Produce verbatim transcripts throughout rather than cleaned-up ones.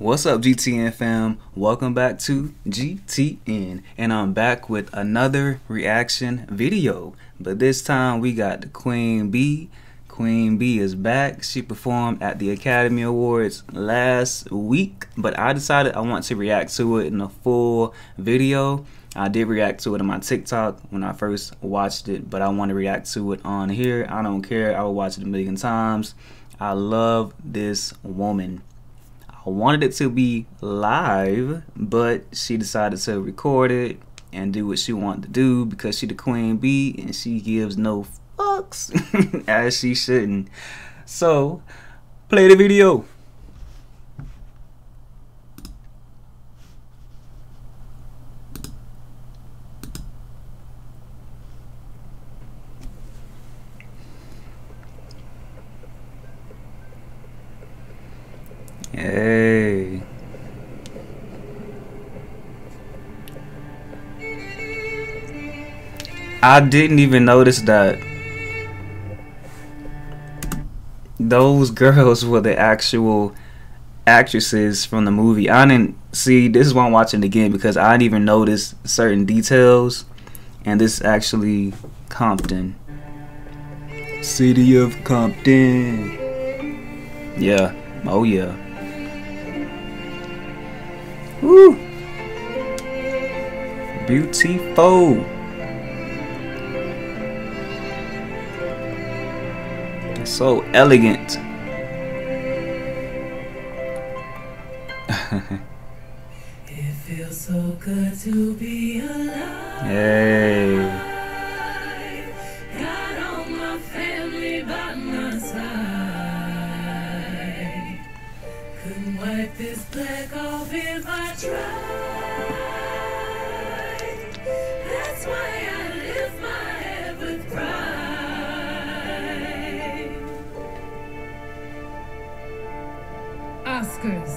What's up, G T N fam? Welcome back to G T N, and I'm back with another reaction video. But this time we got the Queen Bee. Queen Bee is back. She performed at the Academy Awards last week, but I decided I want to react to it in a full video. I did react to it on my TikTok when I first watched it, but I want to react to it on here. I don't care. I will watch it a million times. I love this woman. I wanted it to be live, but she decided to record it and do what she wanted to do because she the Queen Bee and she gives no fucks, as she shouldn't. So, play the video. Hey. I didn't even notice that those girls were the actual actresses from the movie. I didn't see, this is why I'm watching it again, because I didn't even notice certain details. And this is actually Compton. City of Compton. Yeah. Oh yeah. Woo! Beautiful. So elegant. It feels so good to be alive. Hey. Got all my family by my side. Couldn't wipe this black off if I tried. That's why I lift my head with pride. Oscars.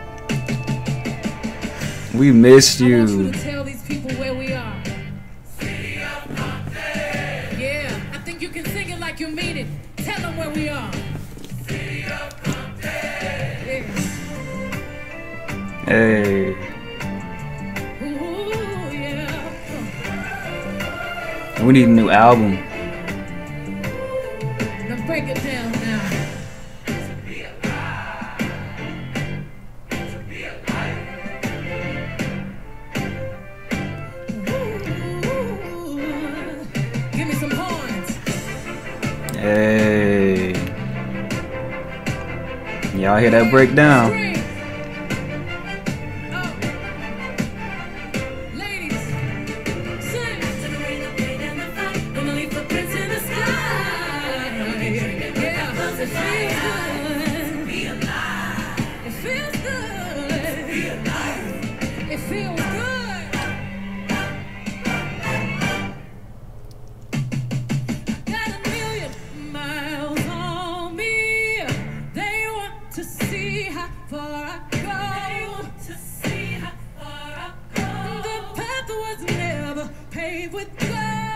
We missed I want you you. to tell these people where we are. City of Compton. Yeah, I think you can sing it like you mean it. Tell them where we are. City of Compton. Yeah. Hey. Ooh, yeah. We need a new album. Now break it down now. Hey. Y'all hear that breakdown? With gold.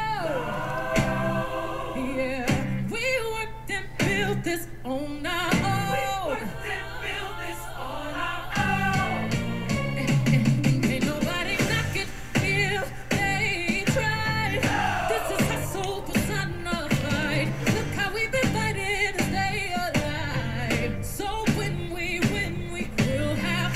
Yeah, we worked and built this on our own. We worked and built this on our own. And, and, ain't nobody knock it if they try. This is hustle personified. Look how we've been fighting to stay alive. So when we win, we will have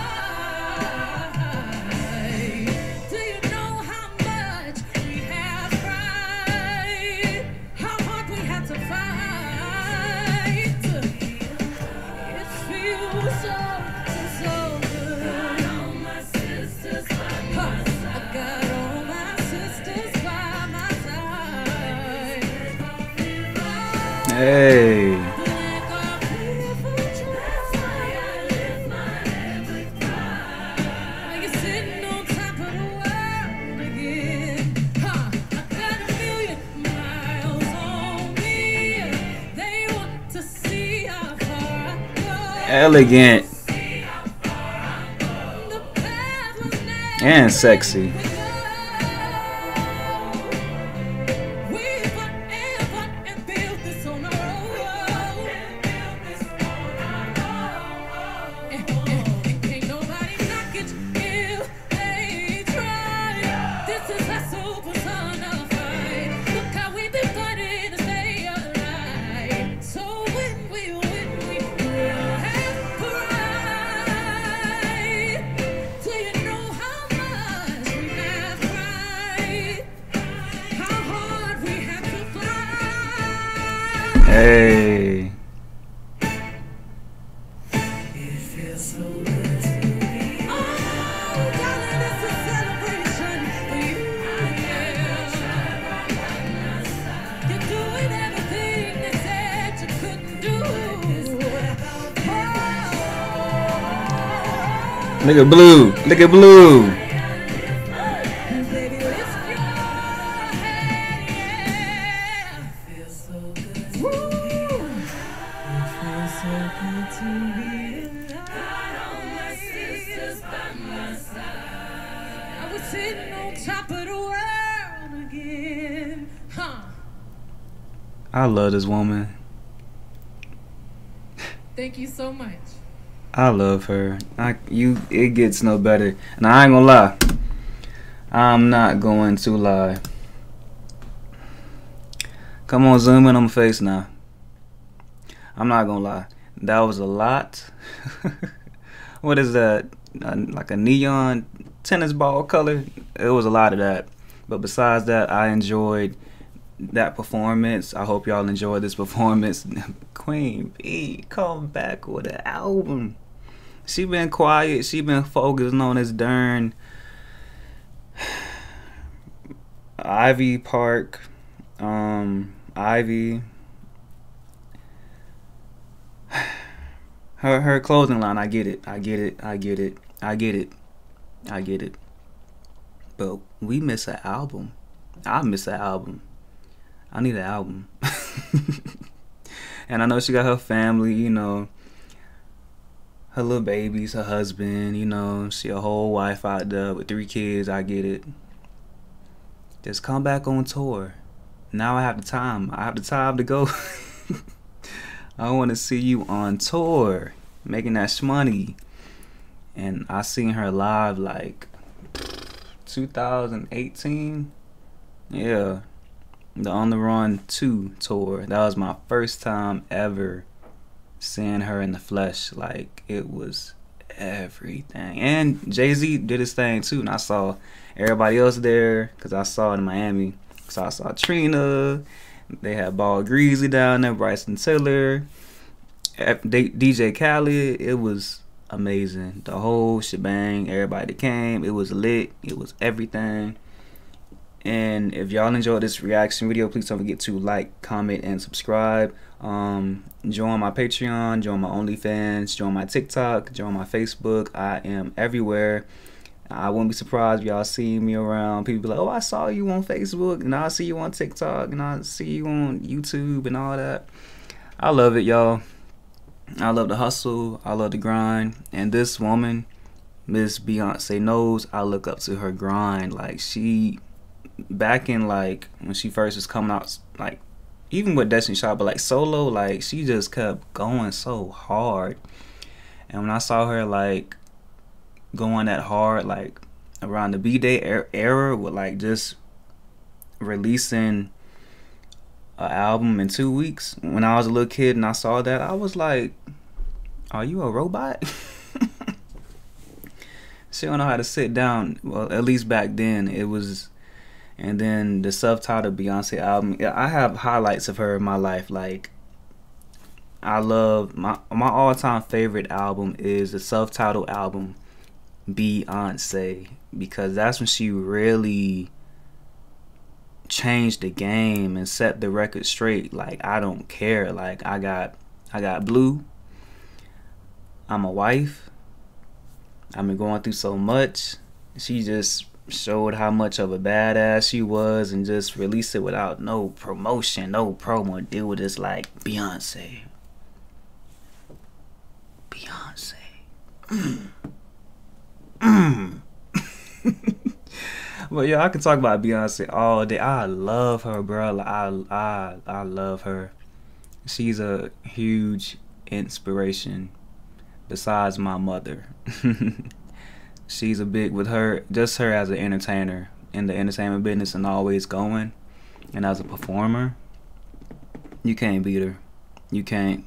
pride. Do you know how much we have tried? How hard we had to fight. It feels so, so, so good. Got all my sisters by my side. I got all my sisters by my side. Hey. Like a beautiful dress, I lift my head with pride. Like you're sitting on top of the world again. Huh, I got a million miles on me. They want to see how far I go. Elegant See how far I go. The path was never and sexy. we fought and fought and built this on our own. And, and, and Oh, darling, it's a celebration for you. Yeah. You're doing everything they said you couldn't do. Oh, Look at Blue. Look at Blue. baby, lift your head, yeah. Feels so good. Woo. It feels so good to be alive. Got all my sisters by my side. I was sitting on top of the world again. Huh. I love this woman. Thank you so much. I love her. I you it gets no better. And I ain't gonna lie. I'm not going to lie. Come on, zoom in on my face now. I'm not gonna lie. That was a lot. What is that? Uh, like a neon tennis ball color? It was a lot of that. But besides that, I enjoyed that performance. I hope y'all enjoyed this performance. Queen B come back with an album. She been quiet. She been focusing on this darn Ivy Park, um, Ivy. Her her clothing line. I get it. I get it. I get it. I get it. I get it. But we miss an album. I miss an album. I need an album. And I know she got her family, you know, her little babies, her husband, you know, she a whole wife out there with three kids. I get it. Just come back on tour. Now I have the time. I have the time to go. I want to see you on tour, making that shmoney. And I seen her live like two thousand eighteen. Yeah. The On the Run two tour. That was my first time ever seeing her in the flesh. Like, it was everything. And Jay-Z did his thing too. And I saw everybody else there because I saw it in Miami. So I saw Trina. They had Ball Greasy down there, Bryson Tiller, D J Khaled. It was amazing. The whole shebang. Everybody that came. It was lit. It was everything. And if y'all enjoyed this reaction video, please don't forget to like, comment, and subscribe. Um, join my Patreon, join my OnlyFans, join my TikTok, join my Facebook. I am everywhere. I wouldn't be surprised if y'all see me around. People be like, oh, I saw you on Facebook, and I see you on TikTok, and I see you on YouTube and all that. I love it, y'all. I love the hustle. I love the grind. And this woman, Miss Beyonce Knowles, I look up to her grind. Like, she... back in like when she first was coming out, like even with Destiny Child, but like solo, like she just kept going so hard. And when I saw her like going that hard, like around the B-Day er era with like just releasing an album in two weeks, when I was a little kid and I saw that, I was like, are you a robot? She don't know how to sit down. Well, at least back then it was. And then the self-titled Beyonce album. Yeah, I have highlights of her in my life. Like, I love my my all-time favorite album is the self-titled album Beyonce, because that's when she really changed the game and set the record straight. Like, I don't care. Like, I got I got Blue. I'm a wife. I've been going through so much. She just showed how much of a badass she was and just released it without no promotion, no promo. Deal with this like Beyonce. Beyonce. Mm. Mm. But yeah, I can talk about Beyonce all day. I love her, bro. I, I, I love her. She's a huge inspiration besides my mother. She's a big, with her, just her as an entertainer in the entertainment business and always going, and as a performer, you can't beat her. You can't.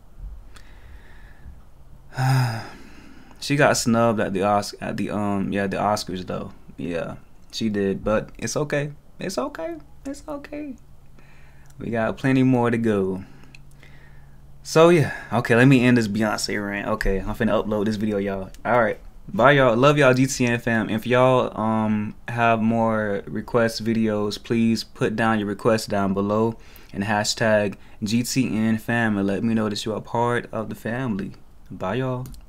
She got snubbed at the Osc at the um yeah the Oscars though. Yeah, she did, but it's okay. It's okay. It's okay. We got plenty more to go. So yeah, okay, let me end this Beyonce rant. Okay, I'm finna upload this video, y'all. Alright. Bye y'all. Love y'all, G T N fam. If y'all um have more request videos, please put down your requests down below and hashtag G T N fam and let me know that you're a part of the family. Bye y'all.